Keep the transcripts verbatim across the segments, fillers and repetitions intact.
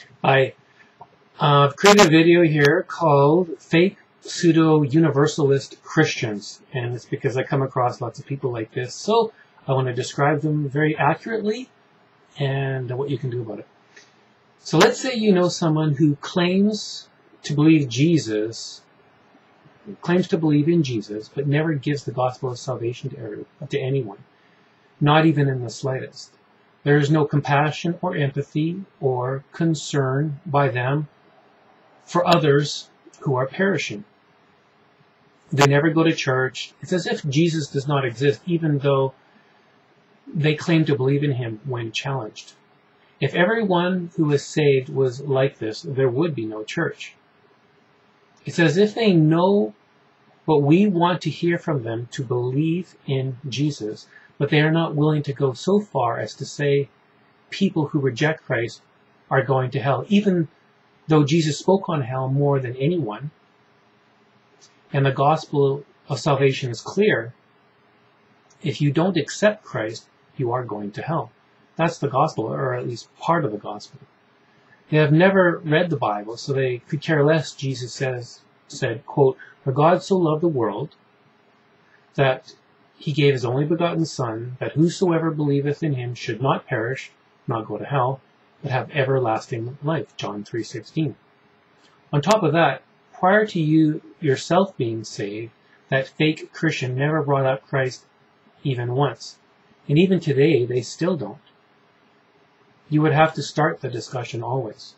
I, uh, I've created a video here called Fake Pseudo-Universalist Christians, and it's because I come across lots of people like this, so I want to describe them very accurately and what you can do about it. So let's say you know someone who claims to believe Jesus, claims to believe in Jesus, but never gives the gospel of salvation to, every, to anyone, not even in the slightest. There is no compassion or empathy or concern by them for others who are perishing. They never go to church. It's as if Jesus does not exist, even though they claim to believe in him when challenged. If everyone who is saved was like this, there would be no church. It's as if they know what we want to hear from them to believe in Jesus, but they are not willing to go so far as to say people who reject Christ are going to hell, even though Jesus spoke on hell more than anyone, and the gospel of salvation is clear. If you don't accept Christ, you are going to hell. That's the gospel, or at least part of the gospel. They have never read the Bible, so they could care less. Jesus says, said, quote, "For God so loved the world that he gave his only begotten Son, that whosoever believeth in him should not perish, not go to hell, but have everlasting life." John three sixteen. On top of that, prior to you yourself being saved, that fake Christian never brought up Christ even once. And even today, they still don't. You would have to start the discussion always.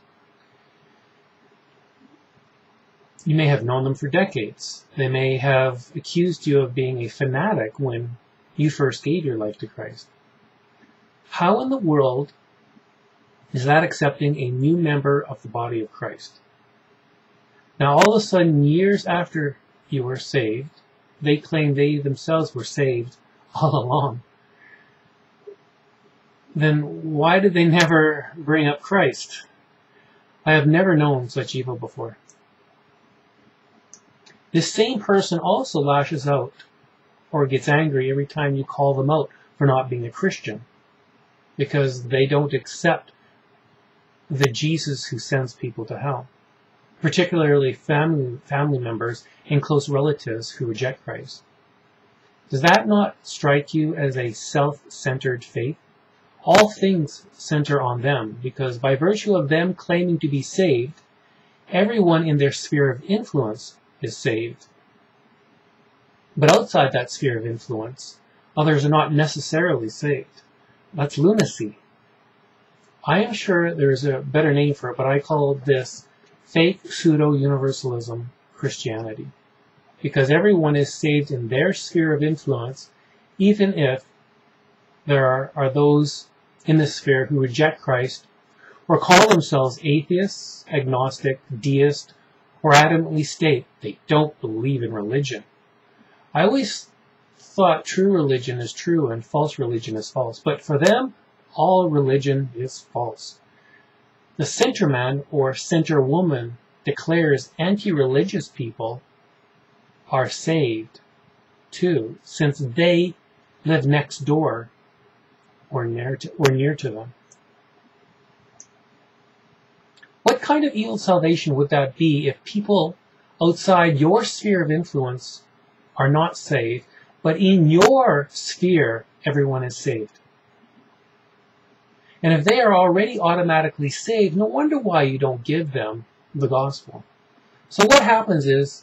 You may have known them for decades. They may have accused you of being a fanatic when you first gave your life to Christ. How in the world is that accepting a new member of the body of Christ? Now, all of a sudden, years after you were saved, they claim they themselves were saved all along. Then why did they never bring up Christ? I have never known such evil before. This same person also lashes out or gets angry every time you call them out for not being a Christian, because they don't accept the Jesus who sends people to hell, particularly family, family members and close relatives who reject Christ. Does that not strike you as a self-centered faith? All things center on them, because by virtue of them claiming to be saved, everyone in their sphere of influence is saved. But outside that sphere of influence, others are not necessarily saved. That's lunacy. I am sure there is a better name for it, but I call this fake pseudo-universalism Christianity. Because everyone is saved in their sphere of influence, even if there are, are those in the sphere who reject Christ or call themselves atheists, agnostic, deist, or adamantly state they don't believe in religion. I always thought true religion is true and false religion is false, but for them, all religion is false. The centerman or centerwoman declares anti-religious people are saved too, since they live next door or near to, or near to them. What kind of evil salvation would that be if people outside your sphere of influence are not saved, but in your sphere everyone is saved? And if they are already automatically saved, no wonder why you don't give them the gospel. So what happens is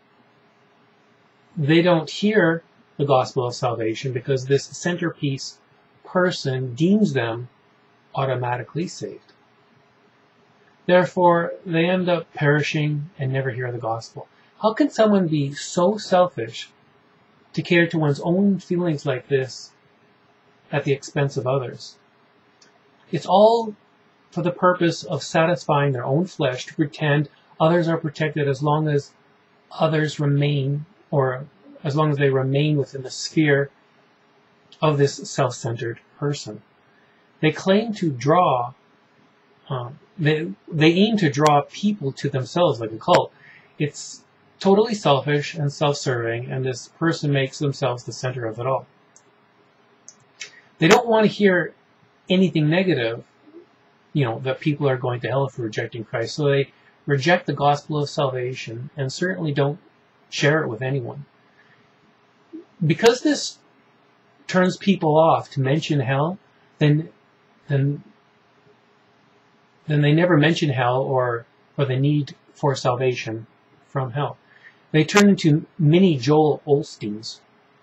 they don't hear the gospel of salvation because this centerpiece person deems them automatically saved. Therefore, they end up perishing and never hear the gospel. How can someone be so selfish to cater to one's own feelings like this at the expense of others? It's all for the purpose of satisfying their own flesh, to pretend others are protected as long as others remain, or as long as they remain within the sphere of this self-centered person. They claim to draw, um, they, they aim to draw people to themselves like a cult. It's totally selfish and self-serving, and this person makes themselves the center of it all. They don't want to hear anything negative, you know, that people are going to hell for rejecting Christ. So they reject the gospel of salvation and certainly don't share it with anyone. Because this turns people off to mention hell, then then then they never mention hell or or the need for salvation from hell. They turn into mini Joel Osteens.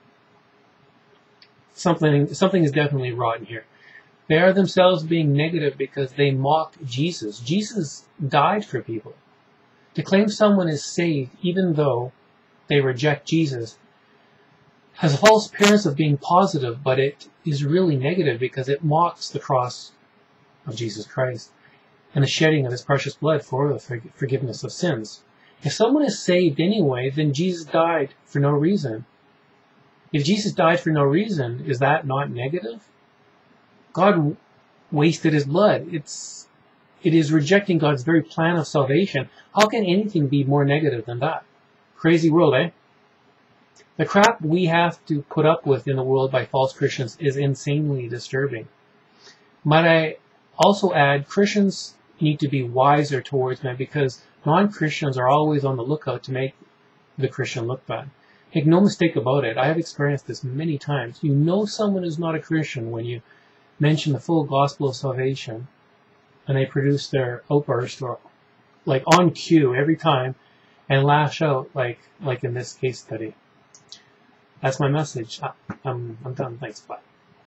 Something something is definitely rotten here. They are themselves being negative because they mocked Jesus. Jesus died for people. To claim someone is saved even though they reject Jesus has a false appearance of being positive, but it is really negative because it mocks the cross of Jesus Christ and the shedding of his precious blood for the forgiveness of sins. If someone is saved anyway, then Jesus died for no reason. If Jesus died for no reason, is that not negative? God wasted his blood. It's, it is rejecting God's very plan of salvation. How can anything be more negative than that? Crazy world, eh? The crap we have to put up with in the world by false Christians is insanely disturbing. Might I also add, Christians need to be wiser towards men because non-Christians are always on the lookout to make the Christian look bad. Make no mistake about it. I have experienced this many times. You know someone is not a Christian when you mention the full gospel of salvation and they produce their outburst or like on cue every time and lash out like like in this case study. That's my message. I'm, I'm done. Thanks. Bye.